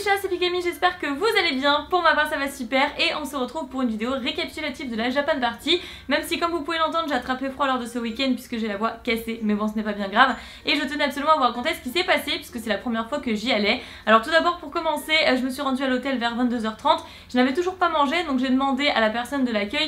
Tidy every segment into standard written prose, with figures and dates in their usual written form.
chats, c'est Pikami, j'espère que vous allez bien. Pour ma part ça va super et on se retrouve pour une vidéo récapitulative de la Japan Party. Même si comme vous pouvez l'entendre j'ai attrapé froid lors de ce week-end puisque j'ai la voix cassée, mais bon ce n'est pas bien grave. Et je tenais absolument à vous raconter ce qui s'est passé puisque c'est la première fois que j'y allais. Alors tout d'abord pour commencer, je me suis rendue à l'hôtel vers 22h30. Je n'avais toujours pas mangé donc j'ai demandé à la personne de l'accueil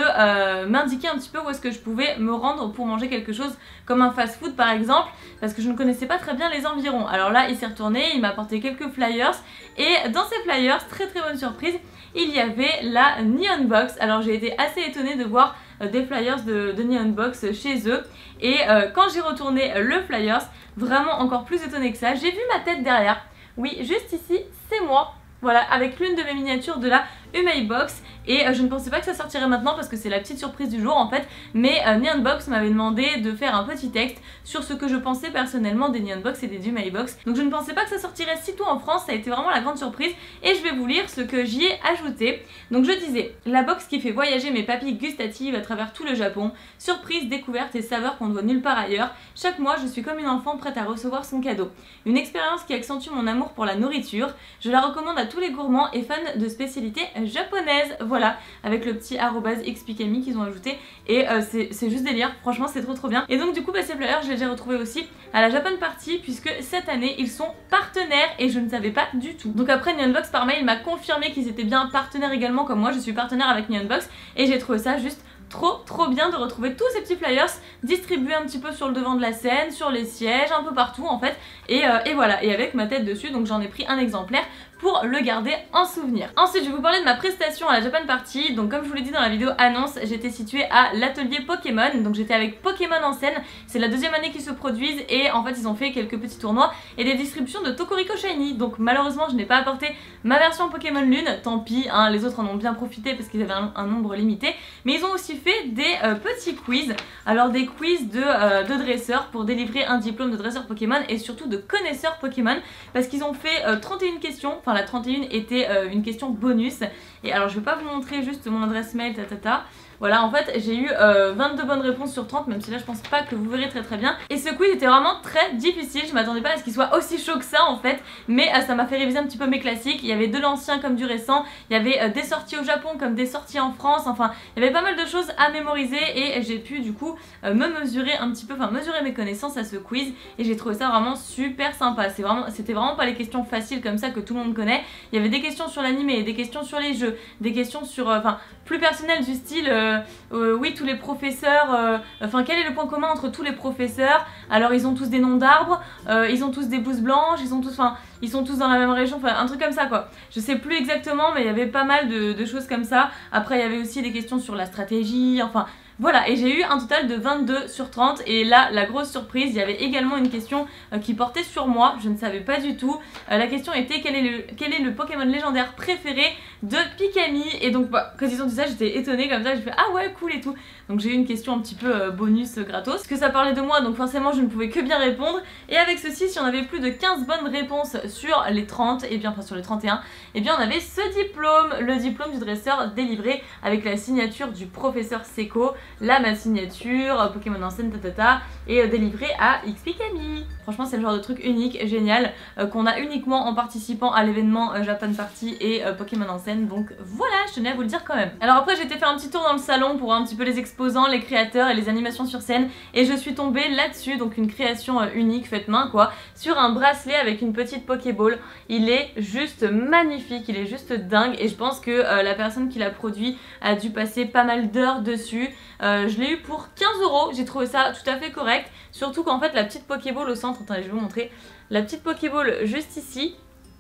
de m'indiquer un petit peu où est-ce que je pouvais me rendre pour manger quelque chose comme un fast-food par exemple, parce que je ne connaissais pas très bien les environs. Alors là il s'est retourné, il m'a apporté quelques flyers et dans ces flyers, très bonne surprise, il y avait la Neon Box. Alors j'ai été assez étonnée de voir des flyers de Neon Box chez eux et quand j'ai retourné le flyers, vraiment encore plus étonnée que ça, j'ai vu ma tête derrière. Oui, juste ici, c'est moi. Voilà, avec l'une de mes miniatures de la Umei Box. Et je ne pensais pas que ça sortirait maintenant parce que c'est la petite surprise du jour en fait. Mais Neon Box m'avait demandé de faire un petit texte sur ce que je pensais personnellement des Neon Box et des Umei Box. Donc je ne pensais pas que ça sortirait si tôt en France, ça a été vraiment la grande surprise. Et je vais vous lire ce que j'y ai ajouté. Donc je disais, la box qui fait voyager mes papilles gustatives à travers tout le Japon. Surprise, découverte et saveurs qu'on ne voit nulle part ailleurs. Chaque mois je suis comme une enfant prête à recevoir son cadeau. Une expérience qui accentue mon amour pour la nourriture. Je la recommande à tous les gourmands et fans de spécialités japonaises. Voilà, avec le petit @xpikami qu'ils ont ajouté et c'est juste délire, franchement c'est trop bien. Et donc du coup ces flyers je les ai retrouvés aussi à la Japan Party puisque cette année ils sont partenaires et je ne savais pas du tout. Donc après Neonbox par mail m'a confirmé qu'ils étaient bien partenaires également, comme moi je suis partenaire avec Neonbox et j'ai trouvé ça juste trop bien de retrouver tous ces petits flyers distribués un petit peu sur le devant de la scène, sur les sièges, un peu partout en fait et voilà, et avec ma tête dessus, donc j'en ai pris un exemplaire pour le garder en souvenir. Ensuite je vais vous parler de ma prestation à la Japan Party. Donc comme je vous l'ai dit dans la vidéo annonce, j'étais située à l'atelier Pokémon, donc j'étais avec Pokémon en scène. C'est la deuxième année qu'ils se produisent et en fait ils ont fait quelques petits tournois et des distributions de Tokoriko Shiny. Donc malheureusement je n'ai pas apporté ma version Pokémon Lune, tant pis hein, les autres en ont bien profité parce qu'ils avaient un nombre limité. Mais ils ont aussi fait des petits quiz, alors des quiz de dresseurs pour délivrer un diplôme de dresseur Pokémon et surtout de connaisseur Pokémon, parce qu'ils ont fait 31 questions. Enfin la 31 était une question bonus. Et alors je vais pas vous montrer juste mon adresse mail Voilà, en fait j'ai eu 22 bonnes réponses sur 30, même si là je pense pas que vous verrez très bien. Et ce quiz était vraiment très difficile, je m'attendais pas à ce qu'il soit aussi chaud que ça en fait. Mais ça m'a fait réviser un petit peu mes classiques. Il y avait de l'ancien comme du récent, il y avait des sorties au Japon comme des sorties en France. Enfin il y avait pas mal de choses à mémoriser et j'ai pu du coup me mesurer un petit peu, enfin mesurer mes connaissances à ce quiz. Et j'ai trouvé ça vraiment super sympa. C'était vraiment pas les questions faciles comme ça que tout le monde connaît. Il y avait des questions sur l'animé, des questions sur les jeux, des questions sur, enfin plus personnelles du style oui tous les professeurs, enfin quel est le point commun entre tous les professeurs? Alors ils ont tous des noms d'arbres, ils ont tous des blouses blanches, ils sont tous dans la même région, enfin un truc comme ça quoi. Je sais plus exactement mais il y avait pas mal de choses comme ça. Après il y avait aussi des questions sur la stratégie, enfin voilà, et j'ai eu un total de 22 sur 30 et là la grosse surprise, il y avait également une question qui portait sur moi, je ne savais pas du tout. La question était quel est le Pokémon légendaire préféré de Pikami. Et donc bah, quand ils ont dit ça j'étais étonnée comme ça, j'ai fait ah ouais cool et tout. Donc j'ai eu une question un petit peu bonus gratos, parce que ça parlait de moi donc forcément je ne pouvais que bien répondre. Et avec ceci, si on avait plus de 15 bonnes réponses sur les 30, et bien enfin sur les 31, et bien on avait ce diplôme, le diplôme du dresseur délivré avec la signature du professeur Seko. Là ma signature, Pokémon en scène et délivré à xpikami. Franchement c'est le genre de truc unique, génial, qu'on a uniquement en participant à l'événement Japan Party et Pokémon en scène. Donc voilà, je tenais à vous le dire quand même. Alors après j'ai été faire un petit tour dans le salon pour voir un petit peu les exposants, les créateurs et les animations sur scène. Et je suis tombée là-dessus, donc une création unique faite main quoi, sur un bracelet avec une petite Pokéball. Il est juste magnifique, il est juste dingue et je pense que la personne qui l'a produit a dû passer pas mal d'heures dessus. Je l'ai eu pour 15 €, j'ai trouvé ça tout à fait correct. Surtout qu'en fait la petite Pokéball au centre, attendez je vais vous montrer. La petite Pokéball juste ici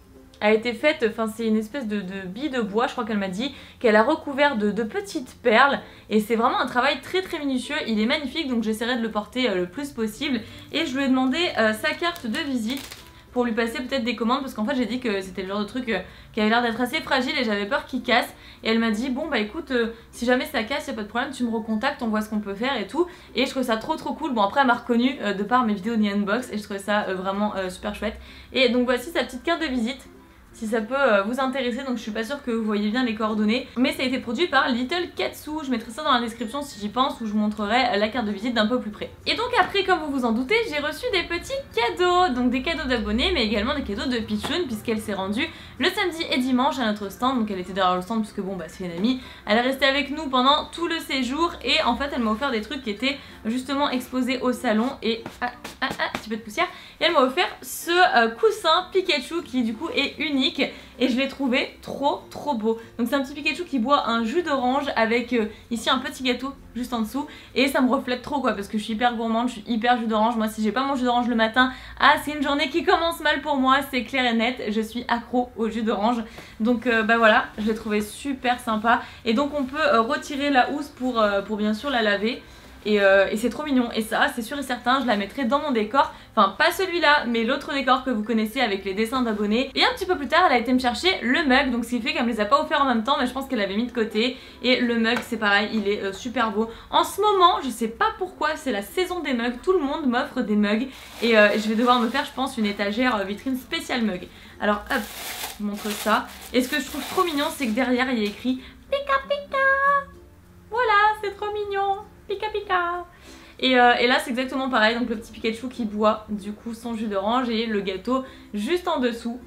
a été faite, enfin c'est une espèce de bille de bois, je crois qu'elle m'a dit, qu'elle a recouvert de petites perles. Et c'est vraiment un travail très minutieux, il est magnifique donc j'essaierai de le porter le plus possible. Et je lui ai demandé sa carte de visite pour lui passer peut-être des commandes parce qu'en fait j'ai dit que c'était le genre de truc qui avait l'air d'être assez fragile et j'avais peur qu'il casse. Et elle m'a dit bon bah écoute si jamais ça casse y'a pas de problème, tu me recontactes, on voit ce qu'on peut faire et tout. Et je trouvais ça trop cool. Bon après elle m'a reconnue de par mes vidéos de Neon Box et je trouvais ça vraiment super chouette. Et donc voici sa petite carte de visite. si ça peut vous intéresser, donc je suis pas sûre que vous voyez bien les coordonnées, mais ça a été produit par Little Katsu. Je mettrai ça dans la description si j'y pense, où je vous montrerai la carte de visite d'un peu plus près. Et donc après, comme vous vous en doutez, j'ai reçu des petits cadeaux, donc des cadeaux d'abonnés, mais également des cadeaux de Pichoun, puisqu'elle s'est rendue le samedi et dimanche à notre stand, donc elle était derrière le stand puisque bon bah c'est une amie, elle est restée avec nous pendant tout le séjour et en fait elle m'a offert des trucs qui étaient justement exposés au salon et petit peu de poussière, et elle m'a offert ce coussin Pikachu qui du coup est unique et je l'ai trouvé trop beau. Donc c'est un petit Pikachu qui boit un jus d'orange avec ici un petit gâteau juste en dessous et ça me reflète trop quoi, parce que je suis hyper gourmande, je suis hyper jus d'orange. Moi si j'ai pas mon jus d'orange le matin, c'est une journée qui commence mal pour moi, c'est clair et net, je suis accro au jus d'orange. Donc bah voilà, je l'ai trouvé super sympa et donc on peut retirer la housse pour bien sûr la laver. Et c'est trop mignon, et ça c'est sûr et certain, je la mettrai dans mon décor, enfin pas celui-là mais l'autre décor que vous connaissez avec les dessins d'abonnés. Et un petit peu plus tard elle a été me chercher le mug, donc ce qui fait qu'elle me les a pas offerts en même temps, mais je pense qu'elle l'avait mis de côté. Et le mug c'est pareil, il est super beau. En ce moment je sais pas pourquoi, c'est la saison des mugs, tout le monde m'offre des mugs et je vais devoir me faire je pense une étagère vitrine spéciale mug. Alors hop, je vous montre ça, et ce que je trouve trop mignon c'est que derrière il y a écrit Pika Pika. Voilà, c'est trop mignon. Pika Pika. Et là c'est exactement pareil, donc le petit Pikachu qui boit du coup son jus d'orange et le gâteau juste en dessous.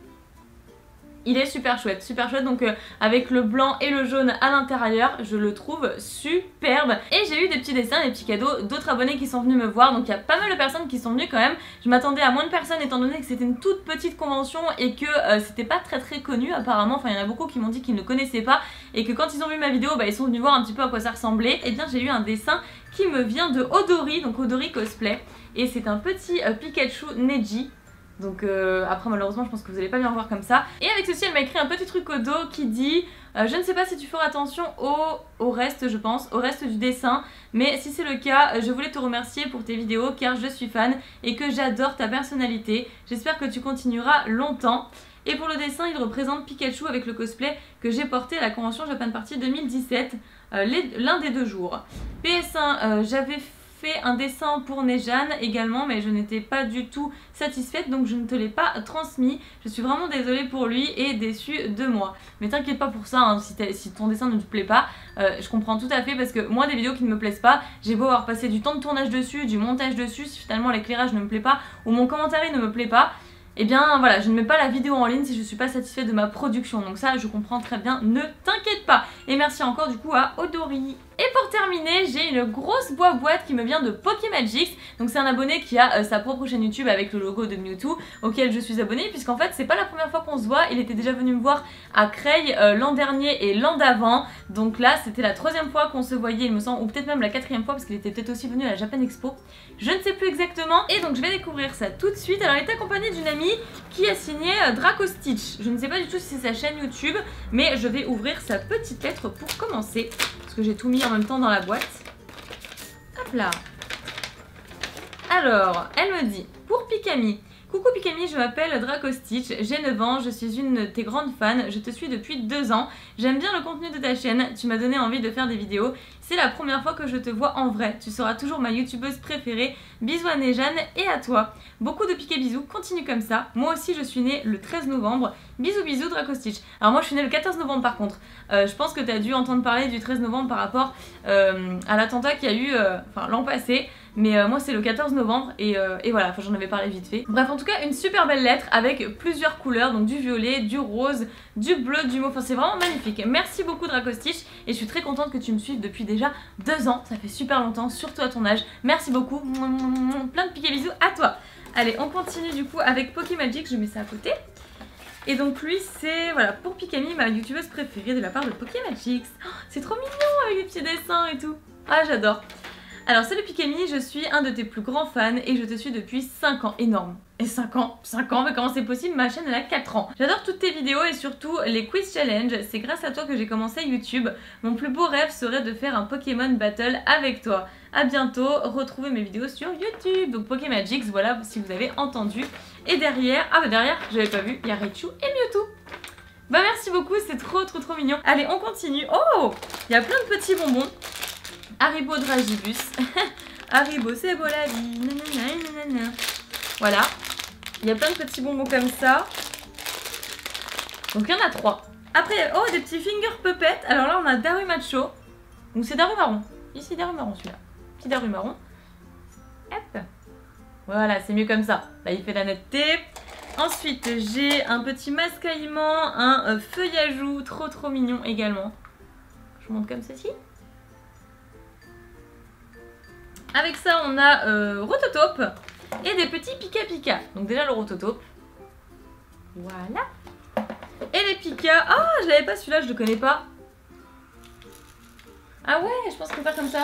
Il est super chouette, donc avec le blanc et le jaune à l'intérieur, je le trouve superbe. Et j'ai eu des petits dessins, des petits cadeaux d'autres abonnés qui sont venus me voir, donc il y a pas mal de personnes qui sont venues quand même. Je m'attendais à moins de personnes étant donné que c'était une toute petite convention et que c'était pas très connu apparemment, enfin il y en a beaucoup qui m'ont dit qu'ils ne connaissaient pas et que quand ils ont vu ma vidéo, bah, ils sont venus voir un petit peu à quoi ça ressemblait. Et bien j'ai eu un dessin qui me vient de Odori, donc Odori Cosplay, et c'est un petit Pikachu Neji. Donc après malheureusement je pense que vous allez pas bien voir comme ça. Et avec ceci elle m'a écrit un petit truc au dos qui dit je ne sais pas si tu feras attention au reste, je pense, au reste du dessin, mais si c'est le cas, je voulais te remercier pour tes vidéos car je suis fan et que j'adore ta personnalité. J'espère que tu continueras longtemps. Et pour le dessin il représente Pikachu avec le cosplay que j'ai porté à la convention Japan Party 2017, l'un des 2 jours. PS1, j'avais fait un dessin pour Nejane également, mais je n'étais pas du tout satisfaite, donc je ne te l'ai pas transmis. Je suis vraiment désolée pour lui et déçue de moi. Mais t'inquiète pas pour ça, hein, si ton dessin ne te plaît pas, je comprends tout à fait, parce que moi des vidéos qui ne me plaisent pas, j'ai beau avoir passé du temps de tournage dessus, du montage dessus, si finalement l'éclairage ne me plaît pas ou mon commentaire ne me plaît pas, et bien voilà, je ne mets pas la vidéo en ligne si je suis pas satisfaite de ma production. Donc ça je comprends très bien, ne t'inquiète pas. Et merci encore du coup à Odori. Et pour terminer, j'ai une grosse boîte qui me vient de Pokémagix. Donc c'est un abonné qui a sa propre chaîne YouTube avec le logo de Mewtwo, auquel je suis abonnée, puisqu'en fait c'est pas la première fois qu'on se voit. Il était déjà venu me voir à Creil l'an dernier et l'an d'avant. Donc là c'était la 3e fois qu'on se voyait il me semble, ou peut-être même la 4e fois, parce qu'il était peut-être aussi venu à la Japan Expo. Je ne sais plus exactement. Et donc je vais découvrir ça tout de suite. Alors il est accompagné d'une amie qui a signé Draco Stitch. Je ne sais pas du tout si c'est sa chaîne YouTube, mais je vais ouvrir sa petite lettre pour commencer, parce que j'ai tout mis en même temps dans la boîte. Hop là. Alors, elle me dit, pour Pikami, coucou Pikami, je m'appelle Draco Stitch, j'ai 9 ans, je suis une de tes grandes fans, je te suis depuis 2 ans, j'aime bien le contenu de ta chaîne, tu m'as donné envie de faire des vidéos, c'est la première fois que je te vois en vrai, tu seras toujours ma youtubeuse préférée, bisous à Nejane et à toi. Beaucoup de piquets bisous, continue comme ça, moi aussi je suis née le 13 novembre, bisous Draco Stitch. Alors moi je suis née le 14 novembre par contre, je pense que tu as dû entendre parler du 13 novembre par rapport à l'attentat qu'il y a eu l'an passé. Mais moi c'est le 14 novembre et voilà, j'en avais parlé vite fait. Bref, en tout cas une super belle lettre avec plusieurs couleurs, donc du violet, du rose, du bleu, du mauve, enfin c'est vraiment magnifique. Merci beaucoup Draco Stitch et je suis très contente que tu me suives depuis déjà 2 ans, ça fait super longtemps, surtout à ton âge. Merci beaucoup, plein de piquets bisous à toi. Allez, on continue du coup avec Pokémagic, je mets ça à côté. Et donc lui c'est, voilà, pour Pikami, ma youtubeuse préférée de la part de Pokémagic. Oh, c'est trop mignon avec les petits dessins et tout. Ah j'adore. Alors salut Pikami, je suis un de tes plus grands fans et je te suis depuis 5 ans, énorme. Et 5 ans, mais comment c'est possible? Ma chaîne elle a 4 ans. J'adore toutes tes vidéos et surtout les quiz challenge, c'est grâce à toi que j'ai commencé YouTube. Mon plus beau rêve serait de faire un Pokémon Battle avec toi. A bientôt, retrouvez mes vidéos sur YouTube. Donc Pokémagix, voilà si vous avez entendu. Et derrière, ah bah derrière, j'avais pas vu, il y a Raichu et Mewtwo. Bah merci beaucoup, c'est trop mignon. Allez, on continue. Oh, il y a plein de petits bonbons. Haribo Dragibus. Haribo c'est beau la vie. Nanana, nanana. Voilà. Il y a plein de petits bonbons comme ça. Donc il y en a 3. Après, oh, des petits finger puppets. Alors là, on a Daru Macho. Donc c'est Daru marron. Ici, Daru marron celui-là. Petit Daru marron. Hop. Voilà, c'est mieux comme ça. Là, il fait la netteté. Ensuite, j'ai un petit masque à aimant, un feuillajou, trop mignon également. Je vous montre comme ceci. Avec ça, on a Rototope et des petits Pika Pika. Donc déjà le Rototope. Voilà. Et les Pika. Ah, je l'avais pas celui-là, je le connais pas. Ah ouais, je pense qu'on peut faire comme ça.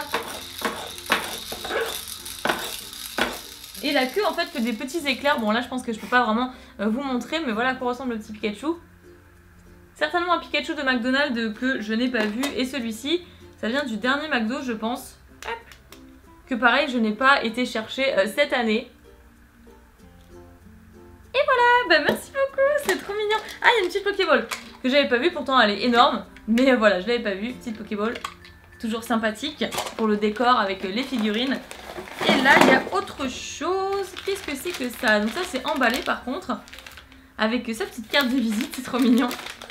Et la queue en fait que des petits éclairs. Bon là je pense que je peux pas vraiment vous montrer, mais voilà à quoi ressemble le petit Pikachu. Certainement un Pikachu de McDonald's que je n'ai pas vu. Et celui-ci, ça vient du dernier McDo je pense. Hop. Que pareil je n'ai pas été chercher cette année. Et voilà, bah merci beaucoup, c'est trop mignon. Ah, il y a une petite Pokéball que j'avais pas vue, pourtant elle est énorme. Mais voilà, je l'avais pas vue, petite Pokéball. Toujours sympathique pour le décor avec les figurines. Et là, il y a autre chose. Qu'est-ce que c'est que ça? Donc ça, c'est emballé par contre. Avec sa petite carte de visite, c'est trop mignon.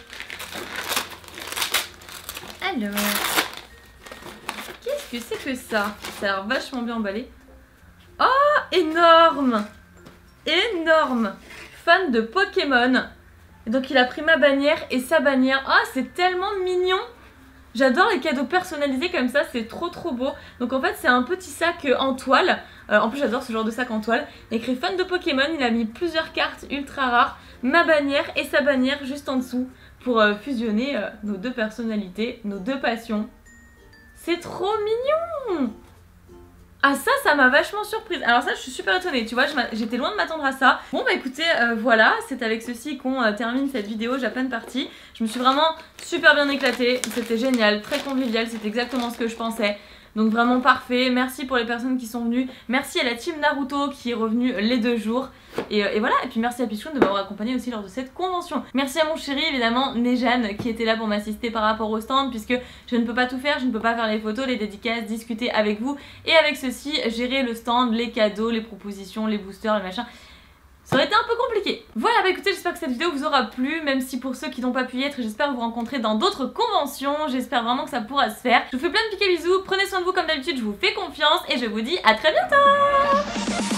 Alors, qu'est-ce que c'est que ça? Ça a l'air vachement bien emballé. Oh, énorme! Énorme! Fan de Pokémon. Et donc il a pris ma bannière et sa bannière. Ah, c'est tellement mignon! J'adore les cadeaux personnalisés comme ça, c'est trop beau. Donc en fait c'est un petit sac en toile. En plus j'adore ce genre de sac en toile. Il a écrit fan de Pokémon, il a mis plusieurs cartes ultra rares, ma bannière et sa bannière juste en dessous. Pour fusionner nos deux personnalités, nos deux passions. C'est trop mignon! Ah ça m'a vachement surprise. Alors ça je suis super étonnée, tu vois, j'étais loin de m'attendre à ça. Bon bah écoutez, voilà, c'est avec ceci qu'on termine cette vidéo Japan Party. Je me suis vraiment super bien éclatée, c'était génial, très convivial, c'était exactement ce que je pensais. Donc vraiment parfait, merci pour les personnes qui sont venues, merci à la team Naruto qui est revenue les 2 jours. Et voilà, et puis merci à Pichoun de m'avoir accompagné aussi lors de cette convention. Merci à mon chéri évidemment, Nejane, qui était là pour m'assister par rapport au stand, puisque je ne peux pas tout faire, je ne peux pas faire les photos, les dédicaces, discuter avec vous. Et avec ceci, gérer le stand, les cadeaux, les propositions, les boosters, les machins. Ça aurait été un peu compliqué. Voilà, bah écoutez, j'espère que cette vidéo vous aura plu, même si pour ceux qui n'ont pas pu y être, j'espère vous rencontrer dans d'autres conventions. J'espère vraiment que ça pourra se faire. Je vous fais plein de piquets bisous, prenez soin de vous comme d'habitude, je vous fais confiance et je vous dis à très bientôt.